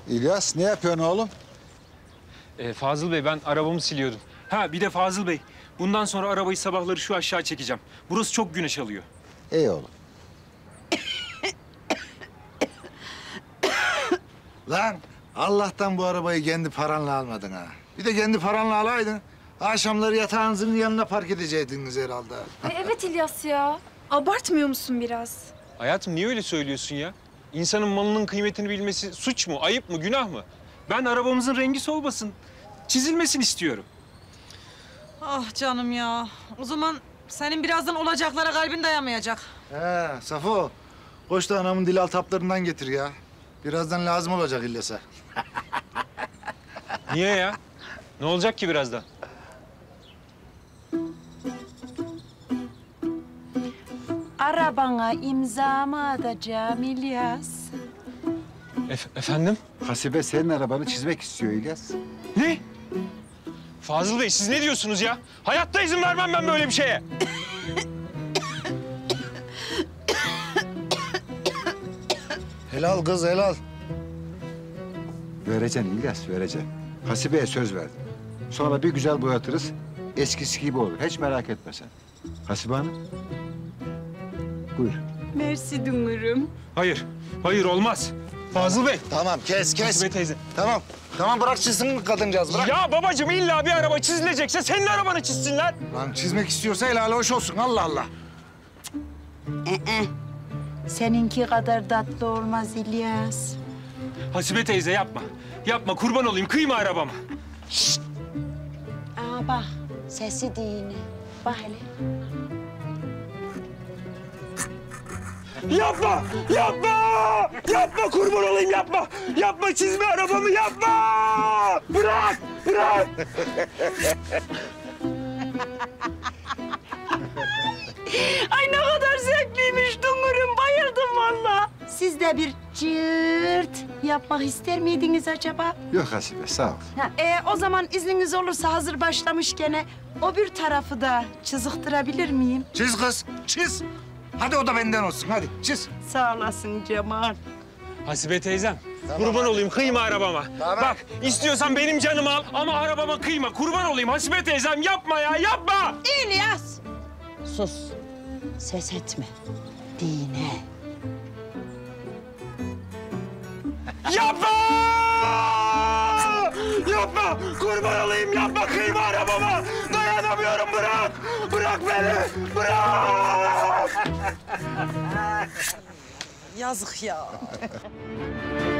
İlyas ne yapıyorsun oğlum? Fazıl Bey, ben arabamı siliyordum. Ha, bir de Fazıl Bey, bundan sonra arabayı sabahları şu aşağı çekeceğim. Burası çok güneş alıyor. İyi oğlum. Lan Allah'tan bu arabayı kendi paranla almadın ha. Bir de kendi paranla alaydın. Akşamları yatağınızın yanına park edecektiniz herhalde. Evet İlyas ya. Abartmıyor musun biraz? Hayatım, niye öyle söylüyorsun ya? İnsanın malının kıymetini bilmesi suç mu, ayıp mı, günah mı? Ben arabamızın rengi solmasın, çizilmesin istiyorum. Ah canım ya. O zaman senin birazdan olacaklara kalbin dayamayacak. He Safo. Koş da anamın dil altaplarından getir ya. Birazdan lazım olacak İlyas'a. Niye ya? Ne olacak ki birazdan? Arabana imzamı atacağım İlyas. Efendim? Hasibe senin arabanı çizmek istiyor İlyas. Ne? Fazıl Bey, siz ne diyorsunuz ya? Hayatta izin vermem ben böyle bir şeye. Helal kız helal. Vereceksin İlyas, vereceksin. Hasibe'ye söz verdim. Sonra bir güzel boyatırız, eskisi gibi olur. Hiç merak etme sen. Hasibe Hanım. Buyur. Mersi dünürüm. Hayır, hayır olmaz. Fazıl Bey. Tamam kes. Hasibe teyze. Tamam. Tamam bırak çizsin kadıncağız bırak. Ya babacığım, illa bir araba çizilecekse senin arabanı çizsinler. Lan çizmek istiyorsa helal hoş olsun Allah Allah. Seninki kadar tatlı olmaz İlyas. Hasibe teyze yapma. Yapma, kurban olayım, kıyma arabama. Aa bak, sesi dini. Bak hele. Yapma! Yapma! Yapma, kurban olayım, yapma! Yapma, çizme arabamı, yapma! Bırak! Bırak! Ay ne kadar zevkliymiş dünürüm. Bayıldım valla. Siz de bir cırt yapmak ister miydiniz acaba? Yok Hasibe, sağ ol. Ha, o zaman izniniz olursa hazır başlamışken o bir tarafı da çiziktirebilir miyim? Çiz kız çiz. Hadi o da benden olsun hadi çiz. Sağ olasın Cemal. Hasibe teyzem, kurban olayım, kıyma arabama. Tamam. Bak, istiyorsan benim canımı al ama arabama kıyma. Kurban olayım Hasibe teyzem, yapma ya, yapma! İlyas! Sus. Ses etme. Dine. Yapma! Yapma! Kurban olayım, yapma, kıyma arabama! Dayanamıyorum, bırak! Bırak beni! Bırak! Yazık ya.